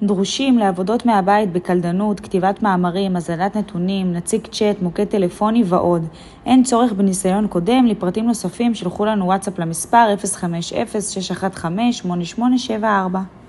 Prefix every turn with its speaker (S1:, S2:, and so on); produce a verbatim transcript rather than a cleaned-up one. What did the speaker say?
S1: דרושים לעבודות מהבית בקלדנות, כתיבת מאמרים, הזנת נתונים, נציג צ'אט, מוקד טלפוני ועוד. אין צורך בניסיון קודם, לפרטים נוספים שלחו לנו וואטסאפ למספר אפס חמש אפס שש אחת חמש שמונה שמונה שבע ארבע.